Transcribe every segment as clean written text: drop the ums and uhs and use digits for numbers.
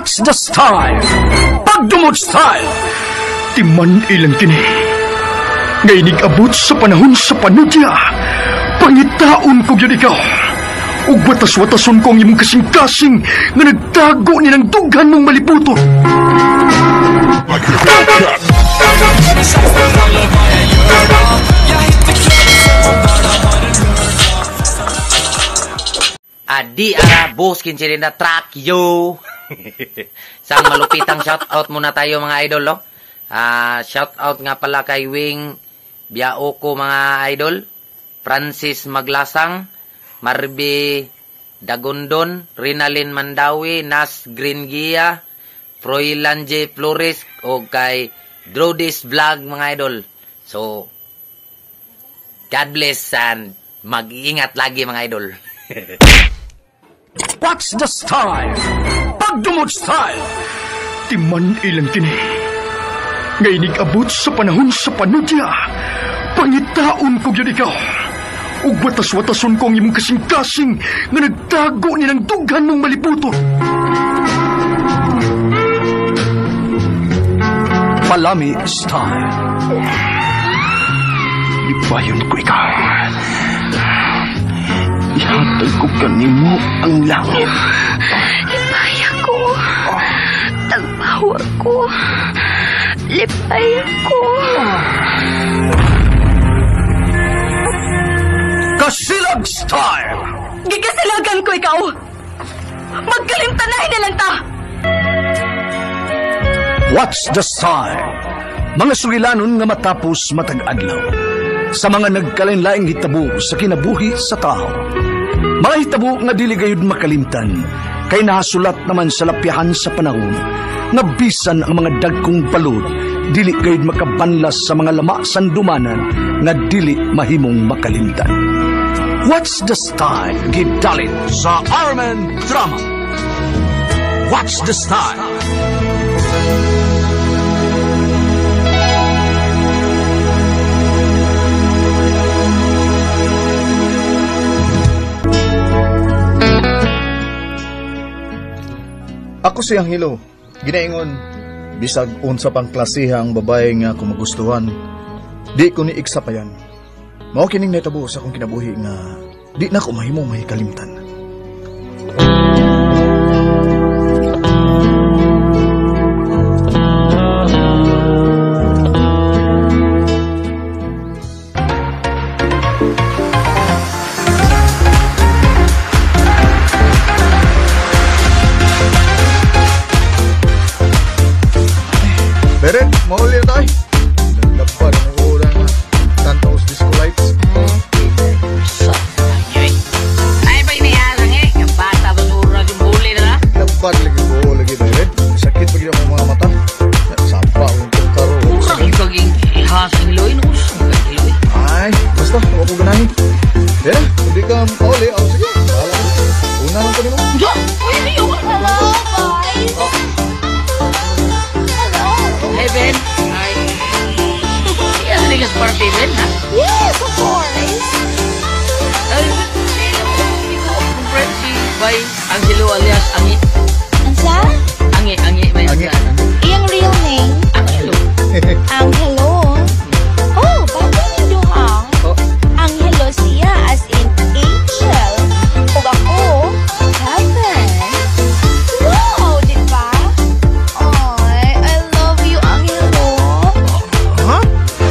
What's the style? Pagdumot style! Timan ilang kini. Ngaynig abot sa panahon sa panudya. Pangitaon ko yun ikaw. Ug watas-watason ko ang imong kasing-kasing nga nagtago ni ng dugan mong maliputon. Adi ara boss kinsirin na track yo. Sang malupitang shout out muna tayo mga idol lo. Shout out nga pala kay Wing Biaoko mga idol. Francis Maglasang, Marby Dagondon, Rinalyn Mandawi, Nas Greengia, Froilan J. Flores o kay Drodis Vlog mga idol. So God bless and mag-iingat lagi mga idol. What's the style? Pagdumot style! Timan ilang kini. Ngaynig abot sa panahon sa panudya. Pangitaon ko yun ikaw. Ug watas-watason ko ang imong kasing-kasing nga nagtago ni ng dugan mong maliputon. Palami style. Ibayon ko ikaw. Ihatag ko kanimo ang langit. Lipaya ko. Tagpawa ko. Lipaya ko. Kasilag style! Gikasilagan ko ikaw. Magkalimtanay na lang ta. What's the style? Mga sugilanon nga matapos matag-adlaw. Sa mga nagkalain-laing hitabo sa kinabuhi sa tao. Mga hitabo nga dili gayud makalimtan, kay nahasulat naman sa lapyahan sa panahon, nga bisan ang mga dagkong balod, dili gayud makabanlas sa mga lama sandumanan, nga dili mahimong makalimtan. What's the style? Gidalit sa Armen Drama. What's the style? Ako si Angelo. Ginaingon, bisag unsa pang klasehang babae nga kung magustuhan, di ko ni iksa pa yan. Mao kining natabo sa akong kinabuhi nga di na ko mahimong mahikalimtan. Beret, mauli na tayo. Naglapad ang ulang Santos Disco Lights. Ay ba inihalang eh? Yung bata ba surag yung huli na? Lapad lagi ko lagi Beret. Sakit pag yung mga mata. Sampa ang karo. Kurang ikaging ihasang Iloy no? Iloy. Ay, basta, huwag ko ganahin. Beret, hindi ka mauli. O sige, bahala. Una lang pa rin mo. Diyo! Uy, niyo! Hello, boys. Hey Ben! Ay! Yan, ligas party Ben ha? Yes, of course. Ay, hindi ko friend si Bay Angelo alias Angi. Ansa? Angi, may Angi. Iyang real name? Angelo. Angelo. Oh, bago ninyo ha? Angelo siya as in angel. Ug ako, heaven. Wow, di ba? Ay, I love you, Angelo. Ha?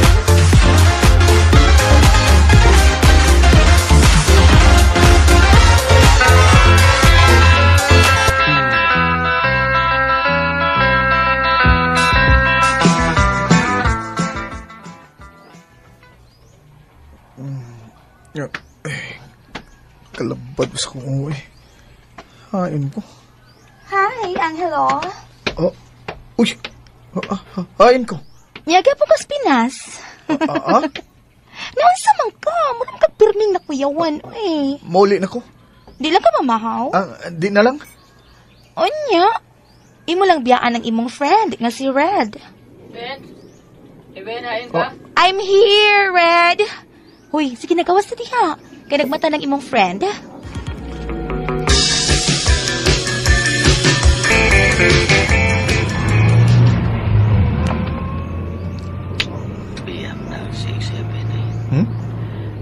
Kalabad sa kong uwi. Hain ko. Hi, Angelo. Oh, uy. Hain ko. Yaga po kas Pinas. Ah? Naunsa man ka? Mulang ka pirming na kuyawan, eh. Mauli na ko. Di lang ka mamahaw? Di na lang. Onya, imo lang biyaan ng imong friend nga si Red. Ben? Ben, hain ka? I'm here, Red. Huy, sige nagawas na diha. Kaya nagmata ng imong friend.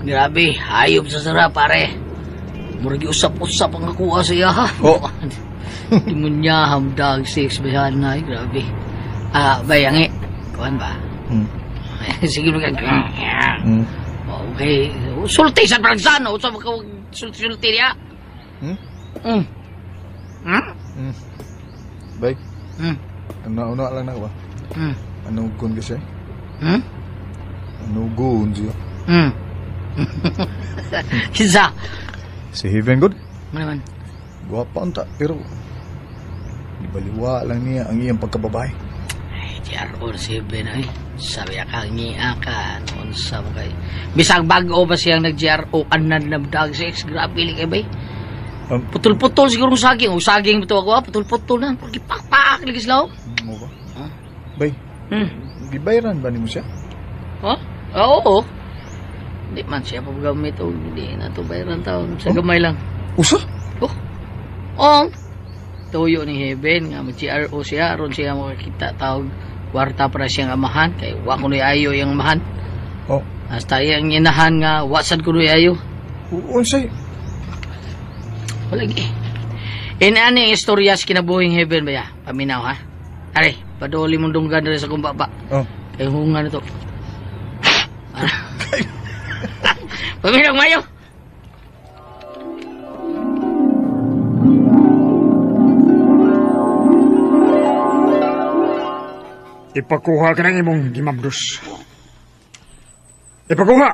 Grabe, hayop sa sara, pare. Muragi usap-usap ang nakuha siya, ha? Oh. Imunya, hamdag, sex, bayan na, grabe. Bayangi, kuhan ba? Sige mo kag... Okay, sulti sa Pransan, usap ka sulti niya. Baik. Ano lang na ba? Ano gun kasi? Ano gun siya? Kinsa? Si Heaven good? Ano naman? Guwapa unta, pero ibaliwa lang niya ang iyang pagkababae. Ay, tiyaroon si Ben, ay. Sabi ka, ngiya ka, noon sa mga bisang bago ba siyang nag-GRO, anan na dag sex, grabe lang kay bay. Putol-putol siguro saging. O saging ito ako, putol-putol na. Porque pak-pak, ligis lao. Ano ba? Bay, gibayaran ba ni mo siya? Oo. Hindi man siya paggamit o hindi na ito bayaran taon. Sa gamay lang. Usa? Tuyo ni Heaven nga mag-GRO siya. Aron siya makakita tawag kwarta para siyang amahan. Kaya wako na ayo yung amahan. Hasta yung inahan nga wasan ko na ayo. Unsay? Walagi. Ani ang istorya sa kinabuhing Heaven ba ya? Paminaw ha? Are, paduli mong dunggan rin sa kumbaba. Kaya hunga na to. Paminaw mayo. Ipakuha ka ng imong gimabdos. Ipakuha!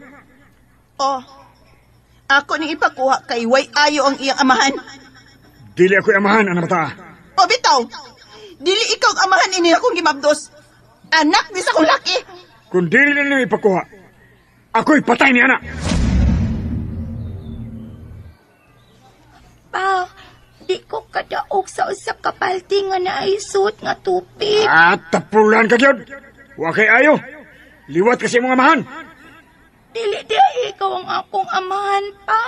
Ako ni ipakuha kay way ayo ang iyang amahan. Dili ako'y amahan, anak bata. Bitaw! Dili ikaw ang amahan ini akong gimabdos. Anak ni sa kong laki. Kung dili na nyo ipakuha, ako'y patay ni anak. Pa, di ko kadaog sa usa ka palti nga naisut nga tupig. Tapulan ka gyud. Wa kay ayo. Liwat kasi mong amahan. Dili ikaw ang akong amahan, pa.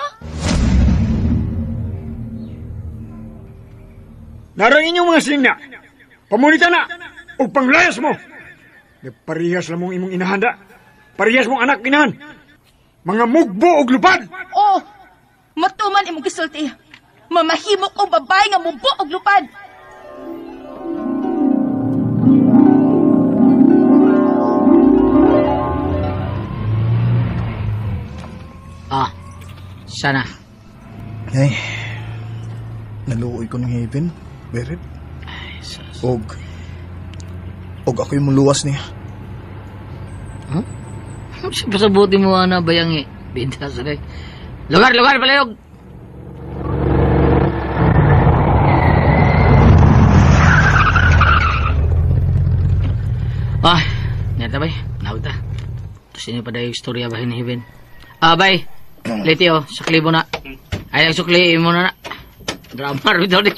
Narang inyong mga sining na. Pamunita na. O panglayas mo. Parihas lang mong imong inahanda. Parihas mong anak inahan. Mga mugbo og lupad. Matuman imong gisulti. Mamahimok o babae nga mugbo og lupad. Sana. Ay, naluoy ko ng Heaven, Berit. Og ako'y muluwas niya. Pasabuti mo na bayangi. Binta sa day. Lugar, palayog! Neta bay, nauta. Tapos ini pada istorya bahin ni Heaven. Bay, leti sakli mo na. Ay, sukli mo na. Drama rito ni.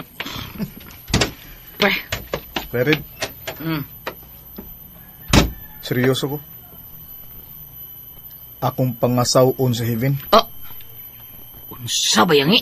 Bay. Berit. Seryoso ko. Akong pangasawon sa Heaven. Unsa bayangi?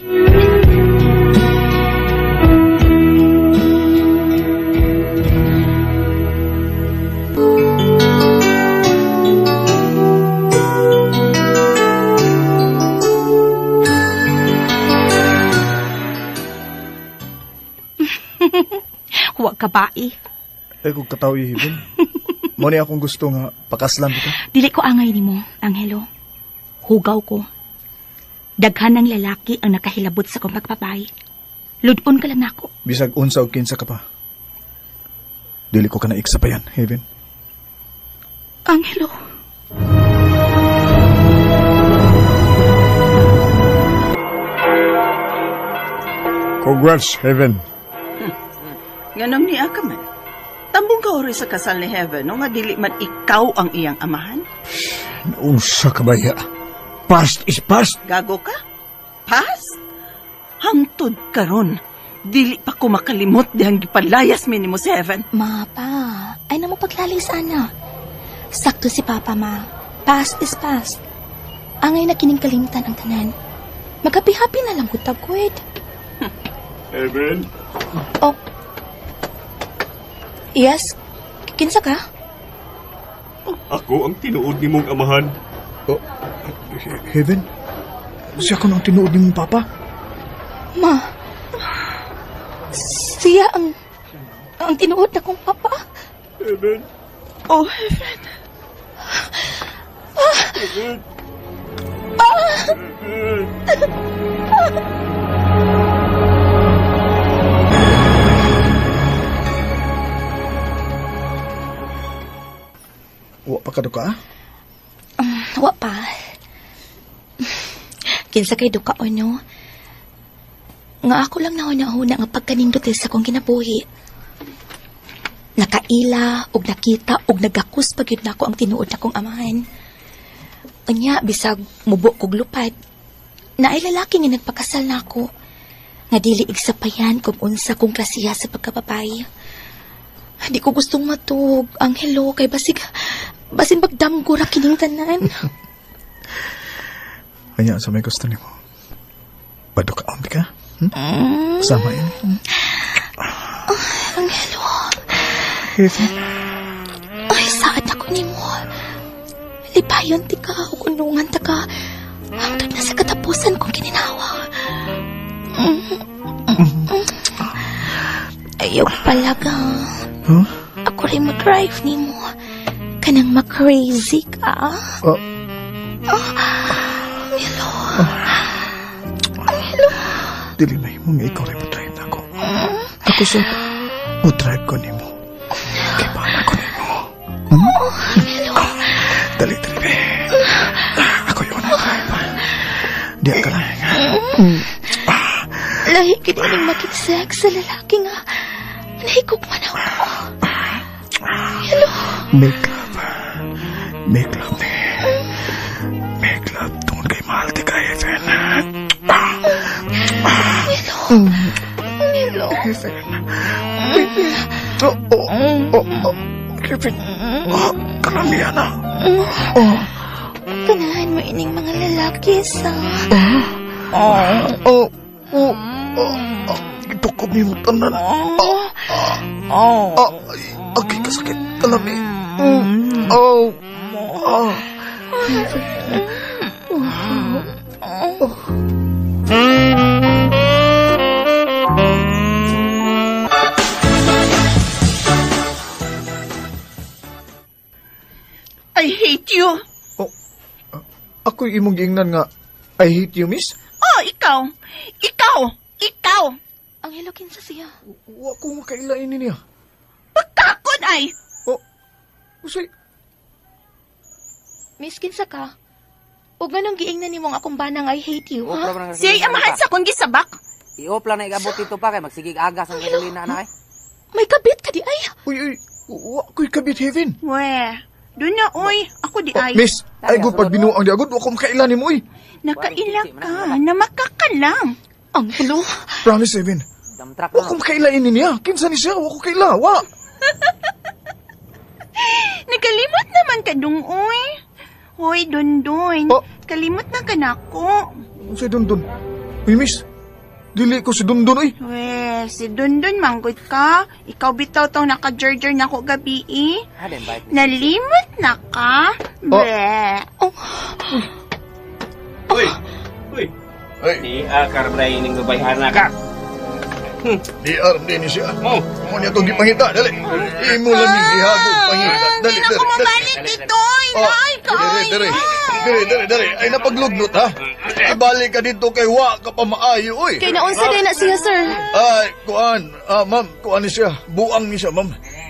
Huwag ka bae. Kung kataw Heaven. Muna akong gusto nga pakaslan kita. Dili ko angay ni mo, Angelo. Hugaw ko. Daghan ng lalaki ang nakahilabot sa kong pagpapay. Ludon ka lang ako. Bisag unsa o kinsa ka pa. Dili ko ka na iksapayan, Heaven. Angelo. Congrats, Heaven. Ganong niya ka man. Tambong ka ori sa kasal ni Heaven, no nga dili man ikaw ang iyang amahan. Unsa ka ba ya? Past is past. Gago ka? Past? Hangtod karon. Dili pa ko makalimot dihang gipalayas mi nimo si Heaven. Pa. Ay na mo paglalay sana. Sakto si Papa, ma. Past is past. Angay na kining kalimtan ang tanan. Maghapi-happy na lang kutag, Quid. Heaven? Yes? Kinsa ka? Ako ang tinuod ni mong amahan. Heaven, siya ko nang tinuod ni mong papa. Ma, siya ang tinuod na kong papa. Oh, heaven. Wa pa ka duka? Wa pa. Kinsa kay duka o no? Nga ako lang nahuna-huna nga pagkanindot sa kong kinabuhi. Nakaila, og nakita, og nagakus pagyud nako ang tinuod na kong amahan. Unya, bisag mubo kog lupad. Na ay lalaki nga nagpakasal nako. Nga dili igsapayan kung unsa kong klasiya sa pagkababay. Di ko gustong matug ang hello kay basin magdamgo ra kining tanan. Kanya sa may gusto ni mo. Padukaon ka? Sama yun. Ang hello. Heaven. Ay, saad ako ni mo. Lipayon ti ka, o unungan ta ka. Hangtod na sa katapusan kong kininawa. Ayaw palaga. Huh? Ako rin mag-drive ni mo. Kanang ma-crazy ka. Hello. Hello. Dili na mo nga ikaw rin mo-drive na ako. Ako sa mo-drive ko ni mo. Kaya paano ko ni mo? Hello. Dali. Ako yun ang drive. Di ka lang. Lahi kiniling makiksex sa lalaki nga. Nahigog man ako. Hello. Make love ni. Make love tungkol kay mahal di ka, Heaven. Hello. Heaven. Heaven. Karamihan na. Ganahan mo ining mga lalaki sa... Itukog niyo mo tanan. Agay kasakit. Alam eh. I hate you. Ako imong giingnan nga, I hate you, miss? Oh, ikaw. Ang hello kinsa siya. Wa ko makailain niya. Pagkakon ay. Usay, Miss kinsa ka? O ganong giingnan ni mong akong banang I hate you, ha? Siya'y amahan sa kong gisabak. I-off lang na igabot ito pa kay magsigig agas ang gasolina na ay. May kabit ka di ay. uy, wa ko'y kabit, Heaven. Weh, doon na, oy. Ako di ay. Miss, ay gud pag binuang di agad, wa ko makailan mo, uy. Nakaila ka na makakalam. Ang hello. Promise, Heaven. Damtrak Wa ko makailain niya. Kinsa ni siya, wa ko kaila, wa. Nakalimot naman ka dung, oy. Hoy, Dondon. Oh. Kalimot na ka na ako. Si Dundun. Uy, miss. Dili ko si Dundun, uy. Weh, si Dondon manggod ka. Ikaw bitaw tong naka-jerjer na ko gabi, eh. Nalimot na ka. Bleh. Uy! Ay, Di akar bray ning babayan na ka. di aram din ni siya. Mo niya itong gipangita, dali. Imo lang yung ihagog pangita. Dali, Hindi na ako mabalik dito, Inay. Dali. Ay, napaglugnot, ha? Ibalik ka dito kay wa ka pa maayo, uy. Kay naunsa din na siya, sir. Ay, ma'am, kuan ni siya. Buang ni siya, ma'am.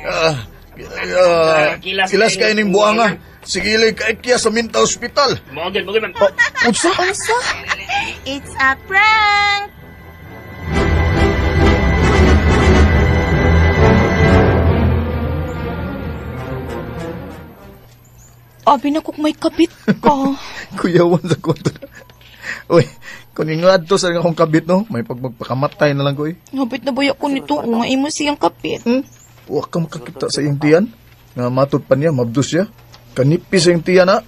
Kilas kayo ning buang, ha? Sigilig ka ikya sa Minta Hospital. Mogel man. Unsa? It's a prank. Abi na kung may kabit ka. Kuyawan sa kwarto na. Uy, kung ingad to sa akong kabit, no? May magpakamatay na lang ko, eh. Ngabit na baya ko nito. Nga imo siyang kabit. Huwag ka makakita sa iyong tiyan. Nga matod pa niya, mabdus siya. Kanipis sa iyong tiyan, ha?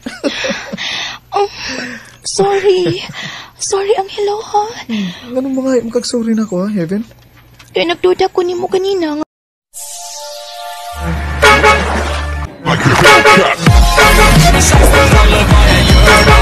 Sorry. Sorry, ang hello, ha? Ganun mga magkagsorry na ako, ha, Heaven? Kaya nagduda ko ni mo kanina. Like